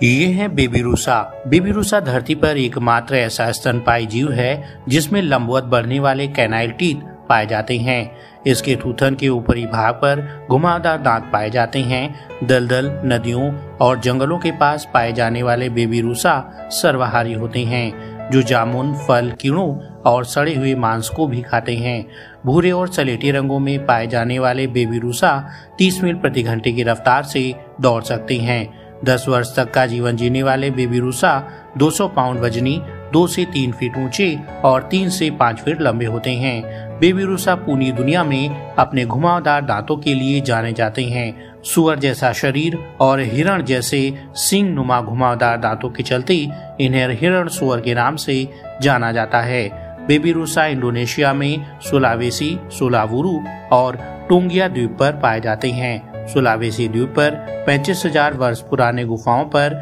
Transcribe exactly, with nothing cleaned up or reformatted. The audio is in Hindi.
ये है बेबीरूसा। बेबीरूसा धरती पर एकमात्र ऐसा स्तनपायी जीव है जिसमें लंबवत बढ़ने वाले कैनाइल टीथ पाए जाते हैं। इसके थूथन के ऊपरी भाग पर घुमावदार दांत पाए जाते हैं। दलदल, नदियों और जंगलों के पास पाए जाने वाले बेबीरूसा सर्वाहारी होते हैं, जो जामुन, फल, कीड़ों और सड़े हुए मांस को भी खाते हैं। भूरे और सलेटी रंगों में पाए जाने वाले बेबीरूसा तीस मील प्रति घंटे की रफ्तार से दौड़ सकते हैं। दस वर्ष तक का जीवन जीने वाले बेबीरूसा दो सौ पाउंड वजनी, दो से तीन फीट ऊंचे और तीन से पाँच फीट लंबे होते हैं। बेबीरूसा पूरी दुनिया में अपने घुमावदार दांतों के लिए जाने जाते हैं। सुअर जैसा शरीर और हिरण जैसे सींग नुमा घुमावदार दांतों के चलते इन्हें हिरण सुअर के नाम से जाना जाता है। बेबीरूसा इंडोनेशिया में सुलावेसी, सुलावुरु और टोंगिया द्वीप पर पाए जाते हैं। सुलावेसी द्वीप पर पैंतीस हजार वर्ष पुराने गुफाओं पर